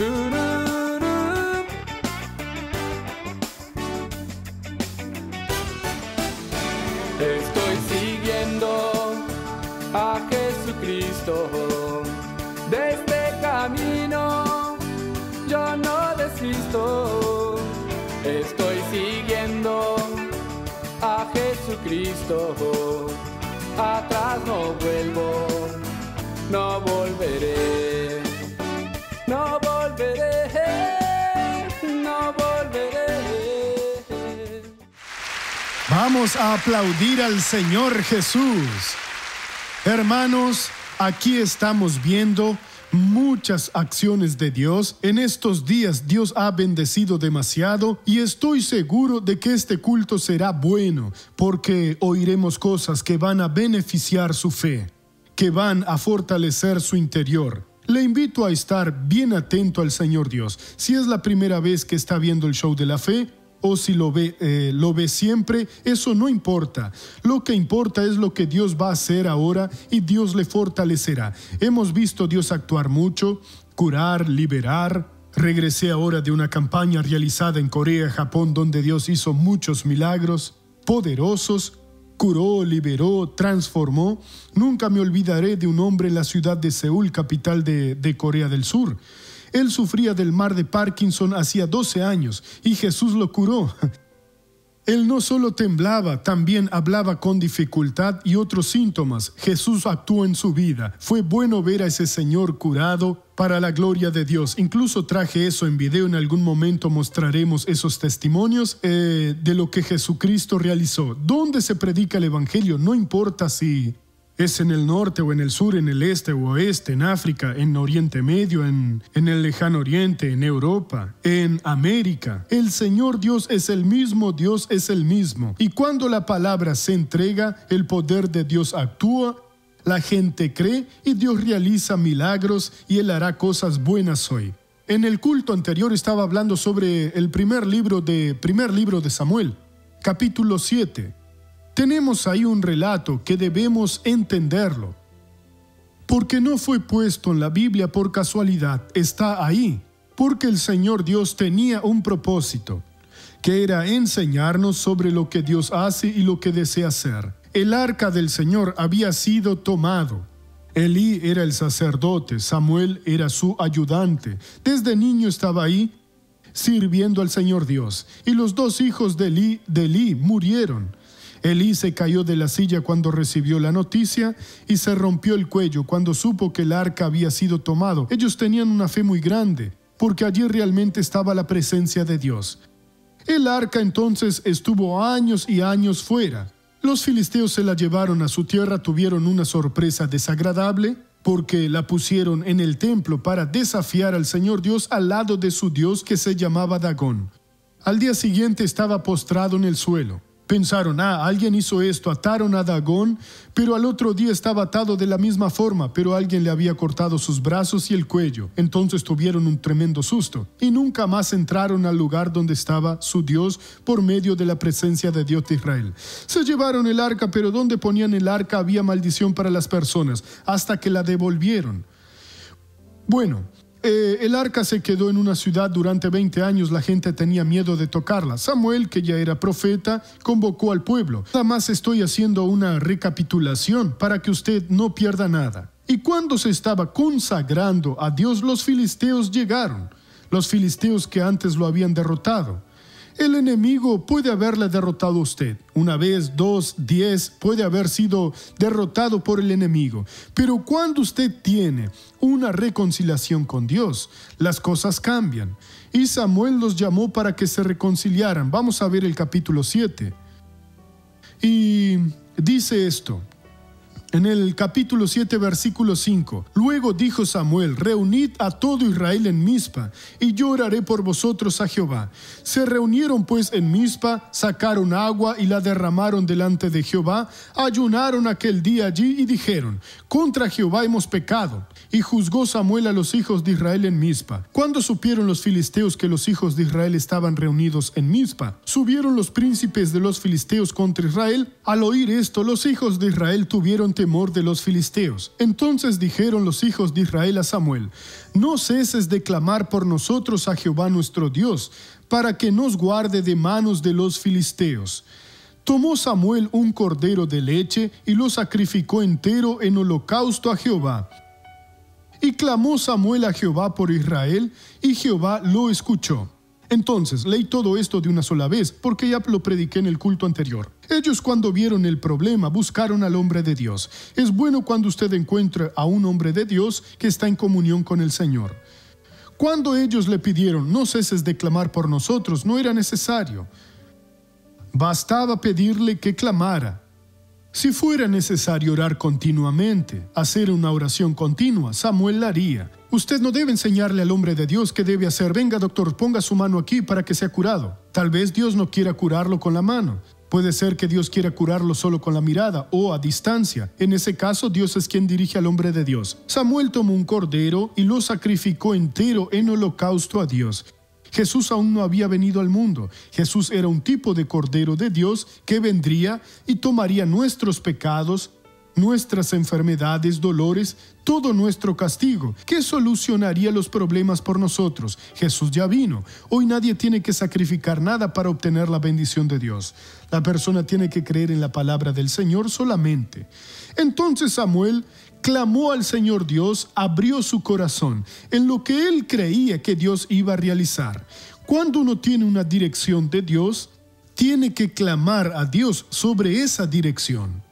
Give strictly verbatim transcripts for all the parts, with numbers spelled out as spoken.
Tururú. Estoy siguiendo a Jesucristo. De este camino yo no desisto. Estoy siguiendo a Jesucristo. Atrás no vuelvo, no volveré, no volveré, no volveré. Vamos a aplaudir al Señor Jesús. Hermanos, aquí estamos viendo muchas acciones de Dios. En estos días Dios ha bendecido demasiado y estoy seguro de que este culto será bueno, porque oiremos cosas que van a beneficiar su fe, que van a fortalecer su interior. Le invito a estar bien atento al Señor Dios. Si es la primera vez que está viendo el show de la fe, o si lo ve, eh, lo ve siempre, eso no importa. Lo que importa es lo que Dios va a hacer ahora y Dios le fortalecerá. Hemos visto a Dios actuar mucho, curar, liberar. Regresé ahora de una campaña realizada en Corea, Japón, donde Dios hizo muchos milagros poderosos. Curó, liberó, transformó. Nunca me olvidaré de un hombre en la ciudad de Seúl, capital de, de Corea del Sur. Él sufría del mal de Parkinson hacía doce años y Jesús lo curó. Él no solo temblaba, también hablaba con dificultad y otros síntomas. Jesús actuó en su vida. Fue bueno ver a ese señor curado para la gloria de Dios. Incluso traje eso en video. En algún momento mostraremos esos testimonios eh, de lo que Jesucristo realizó. ¿Dónde se predica el evangelio? No importa si es en el norte o en el sur, en el este o oeste, en África, en Oriente Medio, en, en el lejano oriente, en Europa, en América. El Señor Dios es el mismo, Dios es el mismo. Y cuando la palabra se entrega, el poder de Dios actúa, la gente cree y Dios realiza milagros y Él hará cosas buenas hoy. En el culto anterior estaba hablando sobre el primer libro de, primer libro de Samuel, capítulo siete. Tenemos ahí un relato que debemos entenderlo, porque no fue puesto en la Biblia por casualidad, está ahí, porque el Señor Dios tenía un propósito, que era enseñarnos sobre lo que Dios hace y lo que desea hacer. El arca del Señor había sido tomado. Elí era el sacerdote, Samuel era su ayudante. Desde niño estaba ahí sirviendo al Señor Dios, y los dos hijos de Elí, de Elí murieron. Elí se cayó de la silla cuando recibió la noticia y se rompió el cuello cuando supo que el arca había sido tomado. Ellos tenían una fe muy grande, porque allí realmente estaba la presencia de Dios. El arca entonces estuvo años y años fuera. Los filisteos se la llevaron a su tierra, tuvieron una sorpresa desagradable, porque la pusieron en el templo para desafiar al Señor Dios al lado de su Dios que se llamaba Dagón. Al día siguiente estaba postrado en el suelo. Pensaron, ah, alguien hizo esto, ataron a Dagón, pero al otro día estaba atado de la misma forma, pero alguien le había cortado sus brazos y el cuello. Entonces tuvieron un tremendo susto y nunca más entraron al lugar donde estaba su Dios por medio de la presencia de Dios de Israel. Se llevaron el arca, pero donde ponían el arca había maldición para las personas, hasta que la devolvieron. Bueno, Eh, el arca se quedó en una ciudad durante veinte años, la gente tenía miedo de tocarla. Samuel, que ya era profeta, convocó al pueblo. Nada más estoy haciendo una recapitulación para que usted no pierda nada. Y cuando se estaba consagrando a Dios, los filisteos llegaron, los filisteos que antes lo habían derrotado. El enemigo puede haberle derrotado a usted. Una vez, dos, diez, puede haber sido derrotado por el enemigo. Pero cuando usted tiene una reconciliación con Dios, las cosas cambian. Y Samuel los llamó para que se reconciliaran. Vamos a ver el capítulo siete. Y dice esto. En el capítulo siete, versículo cinco. Luego dijo Samuel, reunid a todo Israel en Mizpa, y yo oraré por vosotros a Jehová. Se reunieron pues en Mizpa, sacaron agua y la derramaron delante de Jehová, ayunaron aquel día allí y dijeron, contra Jehová hemos pecado. Y juzgó Samuel a los hijos de Israel en Mizpa. Cuando supieron los filisteos que los hijos de Israel estaban reunidos en Mizpa, subieron los príncipes de los filisteos contra Israel. Al oír esto, los hijos de Israel tuvieron temor de los filisteos. Entonces dijeron los hijos de Israel a Samuel: no ceses de clamar por nosotros a Jehová nuestro Dios, para que nos guarde de manos de los filisteos. Tomó Samuel un cordero de leche y lo sacrificó entero en holocausto a Jehová. Y clamó Samuel a Jehová por Israel, y Jehová lo escuchó. Entonces, leí todo esto de una sola vez, porque ya lo prediqué en el culto anterior. Ellos, cuando vieron el problema, buscaron al hombre de Dios. Es bueno cuando usted encuentre a un hombre de Dios que está en comunión con el Señor. Cuando ellos le pidieron: no ceses de clamar por nosotros, no era necesario. Bastaba pedirle que clamara. Si fuera necesario orar continuamente, hacer una oración continua, Samuel la haría. Usted no debe enseñarle al hombre de Dios qué debe hacer. Venga, doctor, ponga su mano aquí para que sea curado. Tal vez Dios no quiera curarlo con la mano. Puede ser que Dios quiera curarlo solo con la mirada o a distancia. En ese caso, Dios es quien dirige al hombre de Dios. Samuel tomó un cordero y lo sacrificó entero en holocausto a Dios. Jesús aún no había venido al mundo. Jesús era un tipo de Cordero de Dios que vendría y tomaría nuestros pecados, nuestras enfermedades, dolores, todo nuestro castigo, que solucionaría los problemas por nosotros. Jesús ya vino. Hoy nadie tiene que sacrificar nada para obtener la bendición de Dios. La persona tiene que creer en la palabra del Señor solamente. Entonces Samuel clamó al Señor Dios, abrió su corazón en lo que él creía que Dios iba a realizar. Cuando uno tiene una dirección de Dios, tiene que clamar a Dios sobre esa dirección.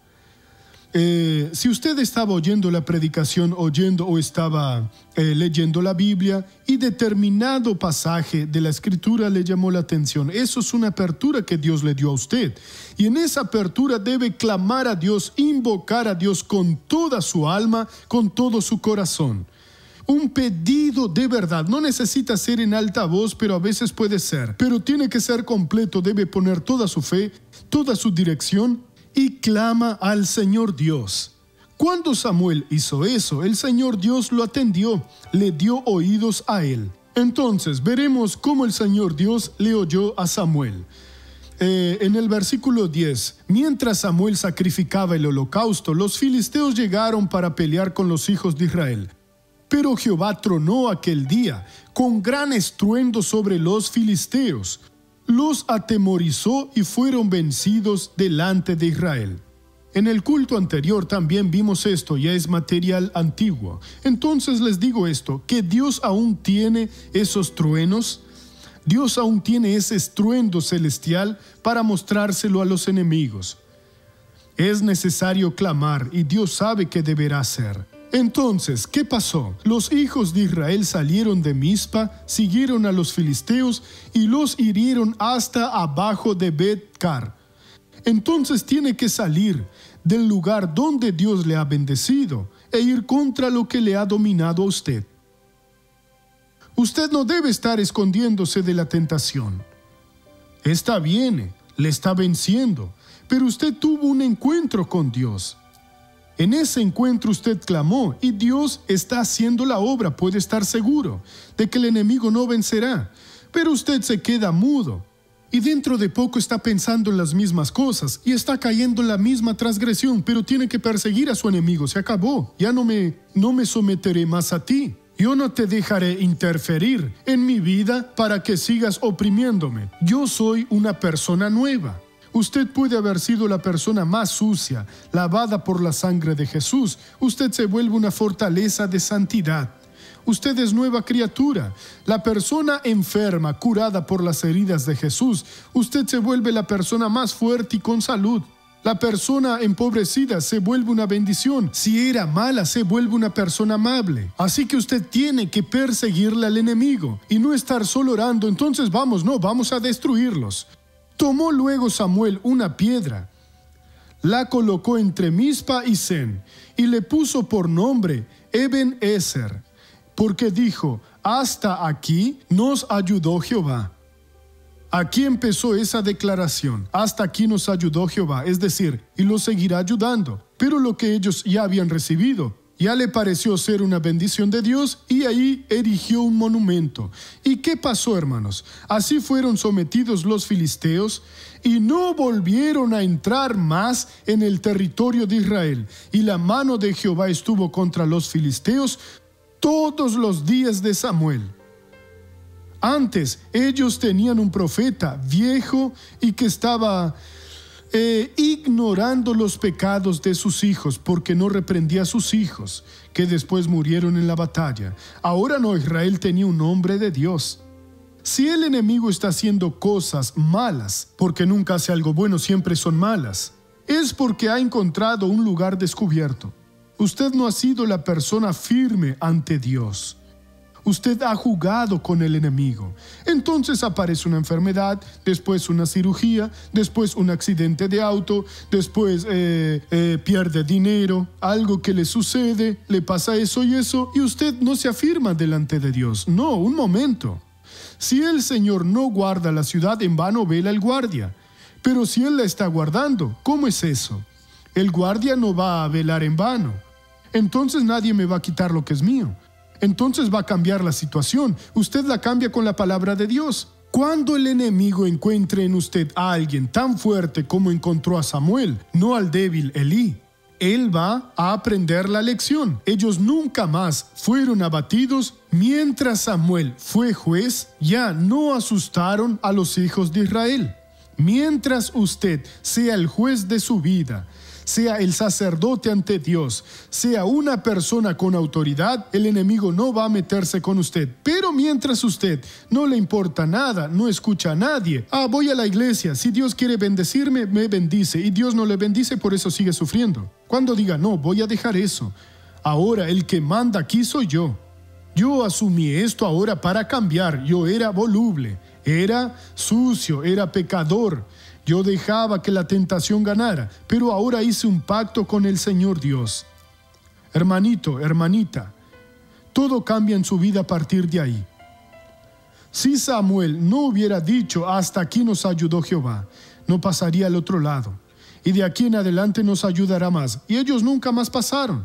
Eh, si usted estaba oyendo la predicación, oyendo o estaba eh, leyendo la Biblia y determinado pasaje de la Escritura le llamó la atención, eso es una apertura que Dios le dio a usted. Y en esa apertura debe clamar a Dios, invocar a Dios con toda su alma, con todo su corazón. Un pedido de verdad, no necesita ser en alta voz, pero a veces puede ser. Pero tiene que ser completo, debe poner toda su fe, toda su dirección, y clama al Señor Dios. Cuando Samuel hizo eso, el Señor Dios lo atendió, le dio oídos a él. Entonces veremos cómo el Señor Dios le oyó a Samuel. Eh, en el versículo diez, mientras Samuel sacrificaba el holocausto, los filisteos llegaron para pelear con los hijos de Israel. Pero Jehová tronó aquel día con gran estruendo sobre los filisteos. Los atemorizó y fueron vencidos delante de Israel. En el culto anterior también vimos esto, ya es material antiguo. Entonces les digo esto, que Dios aún tiene esos truenos, Dios aún tiene ese estruendo celestial para mostrárselo a los enemigos. Es necesario clamar y Dios sabe qué deberá hacer. Entonces, ¿qué pasó? Los hijos de Israel salieron de Mizpa, siguieron a los filisteos y los hirieron hasta abajo de Bet-car. Entonces tiene que salir del lugar donde Dios le ha bendecido e ir contra lo que le ha dominado a usted. Usted no debe estar escondiéndose de la tentación. Esta viene, le está venciendo, pero usted tuvo un encuentro con Dios. En ese encuentro usted clamó y Dios está haciendo la obra, puede estar seguro de que el enemigo no vencerá, pero usted se queda mudo y dentro de poco está pensando en las mismas cosas y está cayendo en la misma transgresión, pero tiene que perseguir a su enemigo. Se acabó, ya no me, no me someteré más a ti. Yo no te dejaré interferir en mi vida para que sigas oprimiéndome. Yo soy una persona nueva. Usted puede haber sido la persona más sucia, lavada por la sangre de Jesús. Usted se vuelve una fortaleza de santidad. Usted es nueva criatura. La persona enferma, curada por las heridas de Jesús, usted se vuelve la persona más fuerte y con salud. La persona empobrecida se vuelve una bendición. Si era mala, se vuelve una persona amable. Así que usted tiene que perseguirle al enemigo y no estar solo orando. Entonces vamos, no, vamos a destruirlos. Tomó luego Samuel una piedra, la colocó entre Mizpa y Sen, y le puso por nombre Eben-Ezer, porque dijo: hasta aquí nos ayudó Jehová. Aquí empezó esa declaración, hasta aquí nos ayudó Jehová, es decir, y lo seguirá ayudando. Pero lo que ellos ya habían recibido, Ya le pareció ser una bendición de Dios y ahí erigió un monumento. ¿Y qué pasó, hermanos? Así fueron sometidos los filisteos y no volvieron a entrar más en el territorio de Israel. Y la mano de Jehová estuvo contra los filisteos todos los días de Samuel. Antes ellos tenían un profeta viejo y que estaba eh, ignorando los pecados de sus hijos porque no reprendía a sus hijos, que después murieron en la batalla. Ahora no, Israel tenía un hombre de Dios. Si el enemigo está haciendo cosas malas, porque nunca hace algo bueno, siempre son malas, es porque ha encontrado un lugar descubierto. Usted no ha sido la persona firme ante Dios. Usted ha jugado con el enemigo. Entonces aparece una enfermedad, después una cirugía, después un accidente de auto, después eh, eh, pierde dinero, algo que le sucede, le pasa eso y eso, y usted no se afirma delante de Dios. No, un momento. Si el Señor no guarda la ciudad, en vano vela el guardia. Pero si Él la está guardando, ¿cómo es eso? El guardia no va a velar en vano. Entonces nadie me va a quitar lo que es mío. Entonces va a cambiar la situación. Usted la cambia con la palabra de Dios. Cuando el enemigo encuentre en usted a alguien tan fuerte como encontró a Samuel, no al débil Elí, él va a aprender la lección. Ellos nunca más fueron abatidos. Mientras Samuel fue juez, ya no asustaron a los hijos de Israel. Mientras usted sea el juez de su vida, sea el sacerdote ante Dios, sea una persona con autoridad, el enemigo no va a meterse con usted. Pero mientras usted no le importa nada, no escucha a nadie, ah, voy a la iglesia, si Dios quiere bendecirme, me bendice, y Dios no le bendice, por eso sigue sufriendo. Cuando diga, no, voy a dejar eso, ahora el que manda aquí soy yo. Yo asumí esto ahora para cambiar. Yo era voluble, era sucio, era pecador. Yo dejaba que la tentación ganara, pero ahora hice un pacto con el Señor Dios. Hermanito, hermanita, todo cambia en su vida a partir de ahí. Si Samuel no hubiera dicho, hasta aquí nos ayudó Jehová, no pasaría al otro lado, y de aquí en adelante nos ayudará más. Y ellos nunca más pasaron.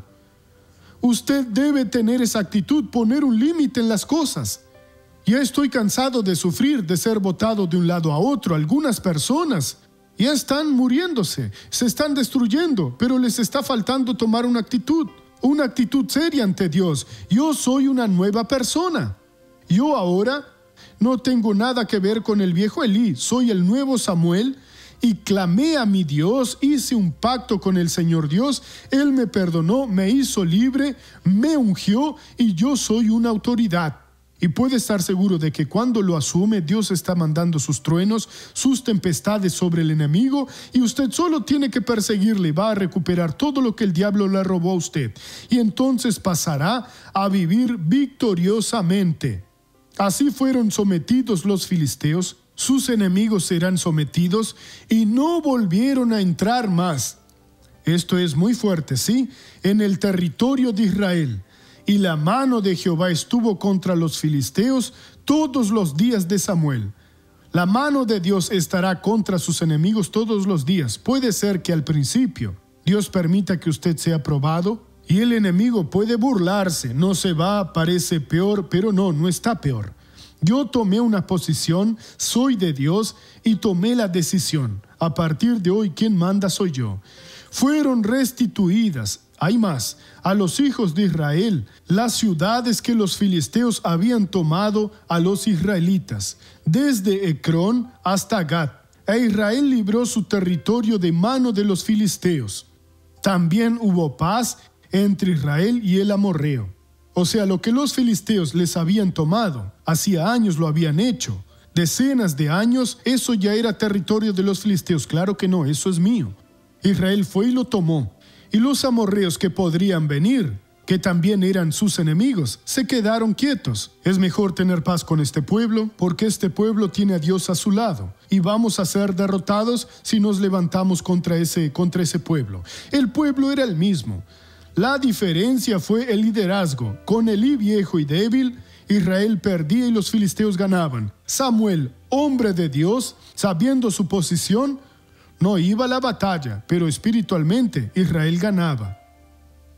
Usted debe tener esa actitud, poner un límite en las cosas. Ya estoy cansado de sufrir, de ser botado de un lado a otro. Algunas personas ya están muriéndose, se están destruyendo, pero les está faltando tomar una actitud, una actitud seria ante Dios. Yo soy una nueva persona. Yo ahora no tengo nada que ver con el viejo Elí, soy el nuevo Samuel y clamé a mi Dios, hice un pacto con el Señor Dios, Él me perdonó, me hizo libre, me ungió y yo soy una autoridad. Y puede estar seguro de que cuando lo asume, Dios está mandando sus truenos, sus tempestades sobre el enemigo, y usted solo tiene que perseguirle, va a recuperar todo lo que el diablo le robó a usted. Y entonces pasará a vivir victoriosamente. Así fueron sometidos los filisteos, sus enemigos serán sometidos, y no volvieron a entrar más. Esto es muy fuerte, ¿sí? En el territorio de Israel. Y la mano de Jehová estuvo contra los filisteos todos los días de Samuel. La mano de Dios estará contra sus enemigos todos los días. Puede ser que al principio Dios permita que usted sea probado y el enemigo puede burlarse. No se va, parece peor, pero no, no está peor. Yo tomé una posición, soy de Dios y tomé la decisión. A partir de hoy, quien manda soy yo. Fueron restituidas, hay más, a los hijos de Israel las ciudades que los filisteos habían tomado a los israelitas, desde Ecrón hasta Gat. E Israel libró su territorio de mano de los filisteos. También hubo paz entre Israel y el amorreo. O sea, lo que los filisteos les habían tomado, hacía años lo habían hecho. Decenas de años, eso ya era territorio de los filisteos. Claro que no, eso es mío. Israel fue y lo tomó. Y los amorreos que podrían venir, que también eran sus enemigos, se quedaron quietos. Es mejor tener paz con este pueblo, porque este pueblo tiene a Dios a su lado. Y vamos a ser derrotados si nos levantamos contra ese, contra ese pueblo. El pueblo era el mismo. La diferencia fue el liderazgo. Con Elí viejo y débil, Israel perdía y los filisteos ganaban. Samuel, hombre de Dios, sabiendo su posición, no iba a la batalla, pero espiritualmente Israel ganaba.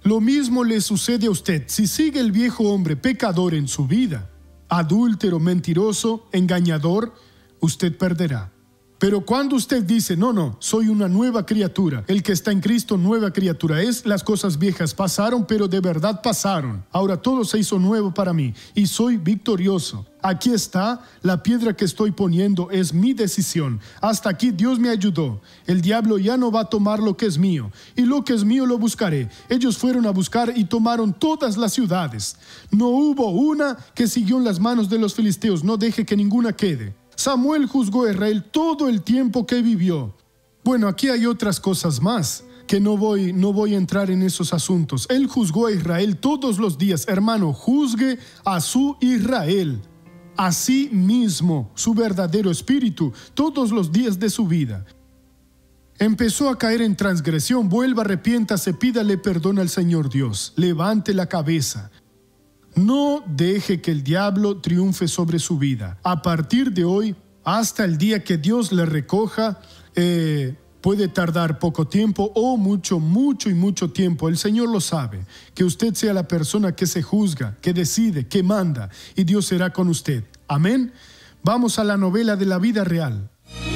Lo mismo le sucede a usted si sigue el viejo hombre pecador en su vida, adúltero, mentiroso, engañador, usted perderá. Pero cuando usted dice, no, no, soy una nueva criatura, el que está en Cristo, nueva criatura es, las cosas viejas pasaron, pero de verdad pasaron. Ahora todo se hizo nuevo para mí y soy victorioso. Aquí está, la piedra que estoy poniendo es mi decisión. Hasta aquí Dios me ayudó. El diablo ya no va a tomar lo que es mío, y lo que es mío lo buscaré. Ellos fueron a buscar y tomaron todas las ciudades. No hubo una que siguió en las manos de los filisteos, no deje que ninguna quede. Samuel juzgó a Israel todo el tiempo que vivió. Bueno, aquí hay otras cosas más, que no voy, no voy a entrar en esos asuntos. Él juzgó a Israel todos los días. Hermano, juzgue a su Israel, a sí mismo, su verdadero espíritu, todos los días de su vida. Empezó a caer en transgresión, vuelva, arrepiéntase, pídale perdón al Señor Dios. Levante la cabeza. No deje que el diablo triunfe sobre su vida. A partir de hoy, hasta el día que Dios le recoja, eh, puede tardar poco tiempo o mucho, mucho y mucho tiempo. El Señor lo sabe. Que usted sea la persona que se juzga, que decide, que manda, y Dios será con usted. Amén. Vamos a la novela de la vida real.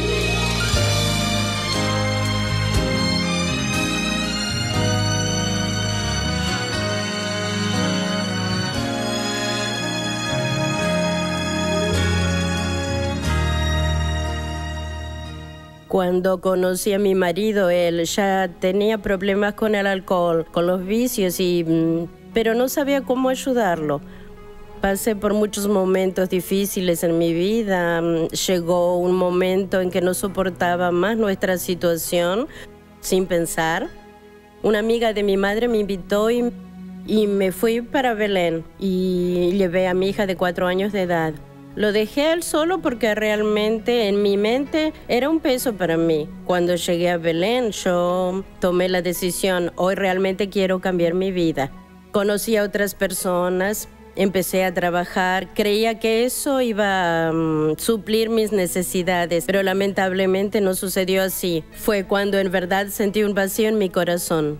Cuando conocí a mi marido, él ya tenía problemas con el alcohol, con los vicios, y, pero no sabía cómo ayudarlo. Pasé por muchos momentos difíciles en mi vida. Llegó un momento en que no soportaba más nuestra situación, sin pensar. Una amiga de mi madre me invitó y, y me fui para Belén y llevé a mi hija de cuatro años de edad. Lo dejé a él solo porque realmente en mi mente era un peso para mí. Cuando llegué a Belén, yo tomé la decisión, hoy realmente quiero cambiar mi vida. Conocí a otras personas, empecé a trabajar, creía que eso iba a um, suplir mis necesidades, pero lamentablemente no sucedió así. Fue cuando en verdad sentí un vacío en mi corazón.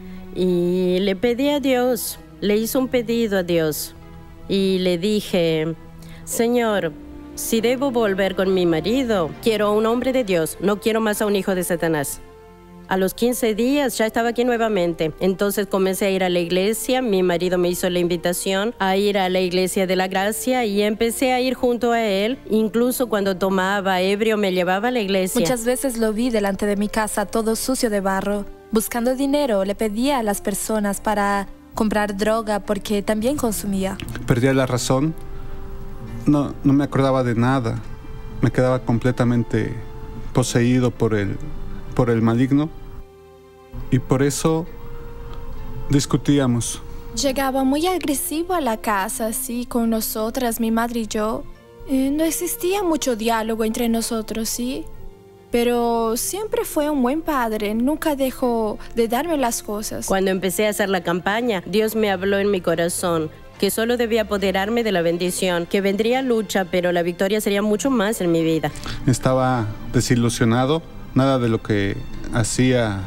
Y le pedí a Dios, le hice un pedido a Dios y le dije: Señor, si debo volver con mi marido, quiero a un hombre de Dios, no quiero más a un hijo de Satanás. A los quince días ya estaba aquí nuevamente. Entonces comencé a ir a la iglesia. Mi marido me hizo la invitación a ir a la iglesia de la gracia y empecé a ir junto a él. Incluso cuando tomaba ebrio me llevaba a la iglesia. Muchas veces lo vi delante de mi casa, todo sucio de barro. Buscando dinero, le pedía a las personas para comprar droga porque también consumía. Perdía la razón. No, no me acordaba de nada. Me quedaba completamente poseído por el, por el maligno. Y por eso discutíamos. Llegaba muy agresivo a la casa, así, con nosotras, mi madre y yo. Eh, no existía mucho diálogo entre nosotros, ¿sí? Pero siempre fue un buen padre, nunca dejó de darme las cosas. Cuando empecé a hacer la campaña, Dios me habló en mi corazón que solo debía apoderarme de la bendición, que vendría lucha, pero la victoria sería mucho más en mi vida. Estaba desilusionado, nada de lo que hacía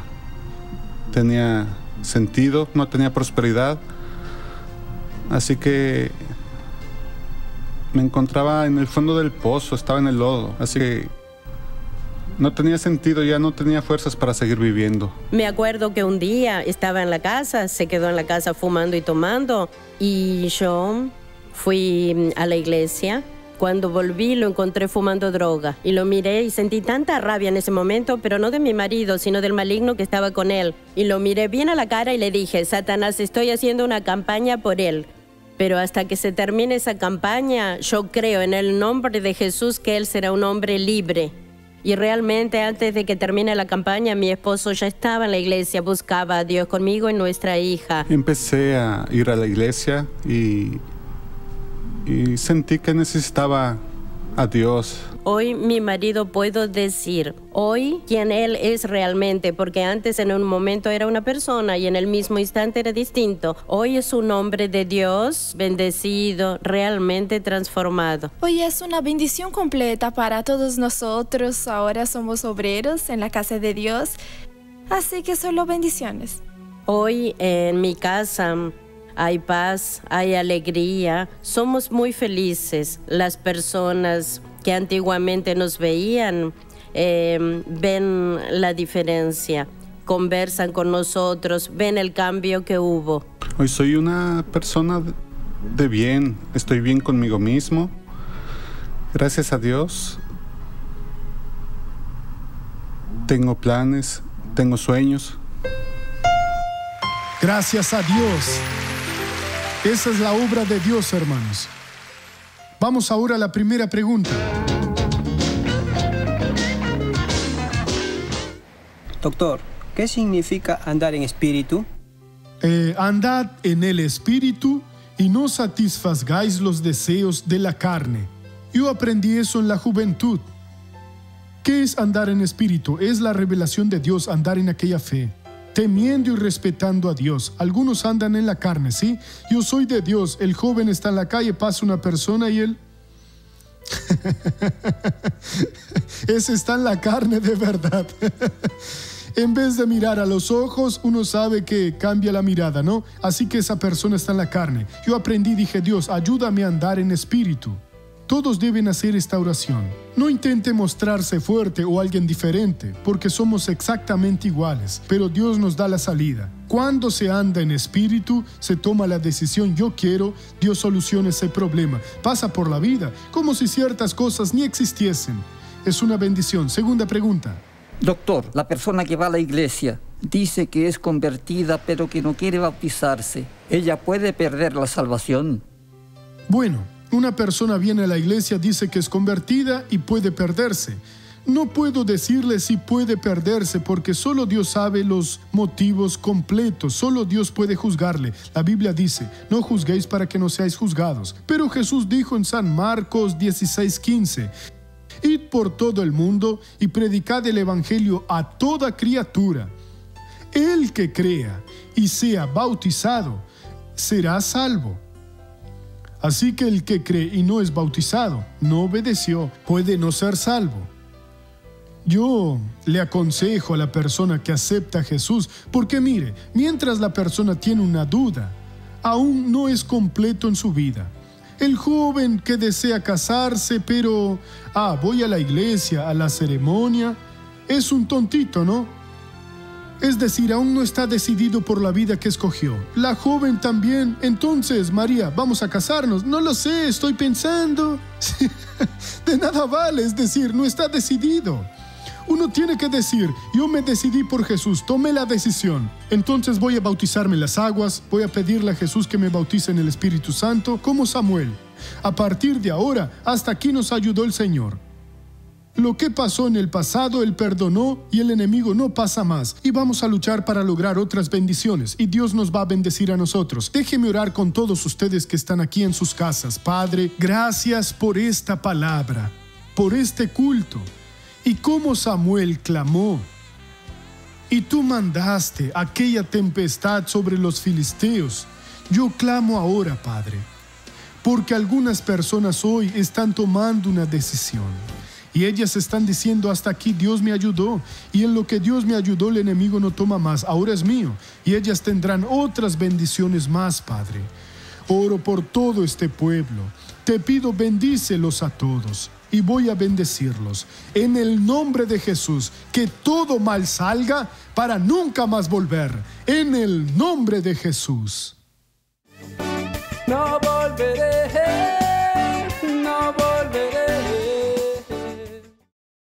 tenía sentido, no tenía prosperidad, así que me encontraba en el fondo del pozo, estaba en el lodo, así que no tenía sentido, ya no tenía fuerzas para seguir viviendo. Me acuerdo que un día estaba en la casa, se quedó en la casa fumando y tomando, y yo fui a la iglesia. Cuando volví lo encontré fumando droga y lo miré y sentí tanta rabia en ese momento, pero no de mi marido, sino del maligno que estaba con él. Y lo miré bien a la cara y le dije: Satanás, estoy haciendo una campaña por él. Pero hasta que se termine esa campaña, yo creo en el nombre de Jesús que él será un hombre libre. Y realmente antes de que termine la campaña, mi esposo ya estaba en la iglesia, buscaba a Dios conmigo y nuestra hija. Empecé a ir a la iglesia y, y sentí que necesitaba a Dios. Hoy mi marido puedo decir, hoy quién él es realmente, porque antes en un momento era una persona y en el mismo instante era distinto. Hoy es un hombre de Dios, bendecido, realmente transformado. Hoy es una bendición completa para todos nosotros. Ahora somos obreros en la casa de Dios, así que solo bendiciones. Hoy en mi casa hay paz, hay alegría, somos muy felices. Las personas que antiguamente nos veían eh, ven la diferencia, conversan con nosotros, ven el cambio que hubo. Hoy soy una persona de bien, estoy bien conmigo mismo. Gracias a Dios. Tengo planes, tengo sueños. Gracias a Dios. Esa es la obra de Dios, hermanos. Vamos ahora a la primera pregunta. Doctor, ¿qué significa andar en espíritu? Eh, andad en el espíritu y no satisfagáis los deseos de la carne. Yo aprendí eso en la juventud. ¿Qué es andar en espíritu? Es la revelación de Dios, andar en aquella fe, temiendo y respetando a Dios. Algunos andan en la carne, ¿sí? Yo soy de Dios. El joven está en la calle, pasa una persona y él... Ese está en la carne de verdad. En vez de mirar a los ojos, uno sabe que cambia la mirada, ¿no? Así que esa persona está en la carne. Yo aprendí, dije, Dios, ayúdame a andar en espíritu. Todos deben hacer esta oración. No intente mostrarse fuerte o alguien diferente, porque somos exactamente iguales, pero Dios nos da la salida. Cuando se anda en espíritu, se toma la decisión, yo quiero, Dios soluciona ese problema. Pasa por la vida, como si ciertas cosas ni existiesen. Es una bendición. Segunda pregunta. Doctor, la persona que va a la iglesia dice que es convertida, pero que no quiere bautizarse. ¿Ella puede perder la salvación? Bueno, una persona viene a la iglesia, dice que es convertida y puede perderse. No puedo decirle si puede perderse porque solo Dios sabe los motivos completos, solo Dios puede juzgarle. La Biblia dice, no juzguéis para que no seáis juzgados. Pero Jesús dijo en San Marcos dieciséis quince, id por todo el mundo y predicad el evangelio a toda criatura. El que crea y sea bautizado será salvo. Así que el que cree y no es bautizado, no obedeció, puede no ser salvo. Yo le aconsejo a la persona que acepta a Jesús, porque mire, mientras la persona tiene una duda, aún no es completo en su vida. El joven que desea casarse, pero, ah, voy a la iglesia, a la ceremonia, es un tontito, ¿no? Es decir, aún no está decidido por la vida que escogió. La joven también. Entonces, María, ¿vamos a casarnos? No lo sé, estoy pensando. De nada vale, es decir, no está decidido. Uno tiene que decir, yo me decidí por Jesús, tomé la decisión. Entonces voy a bautizarme en las aguas, voy a pedirle a Jesús que me bautice en el Espíritu Santo, como Samuel. A partir de ahora, hasta aquí nos ayudó el Señor. Lo que pasó en el pasado, Él perdonó y el enemigo no pasa más. Y vamos a luchar para lograr otras bendiciones. Y Dios nos va a bendecir a nosotros. Déjeme orar con todos ustedes que están aquí en sus casas. Padre, gracias por esta palabra, por este culto. Y cómo Samuel clamó. Y tú mandaste aquella tempestad sobre los filisteos. Yo clamo ahora, Padre, porque algunas personas hoy están tomando una decisión. Y ellas están diciendo, hasta aquí Dios me ayudó. Y en lo que Dios me ayudó, el enemigo no toma más. Ahora es mío. Y ellas tendrán otras bendiciones más, Padre. Oro por todo este pueblo. Te pido, bendícelos a todos. Y voy a bendecirlos. En el nombre de Jesús, que todo mal salga para nunca más volver. En el nombre de Jesús. No volveré.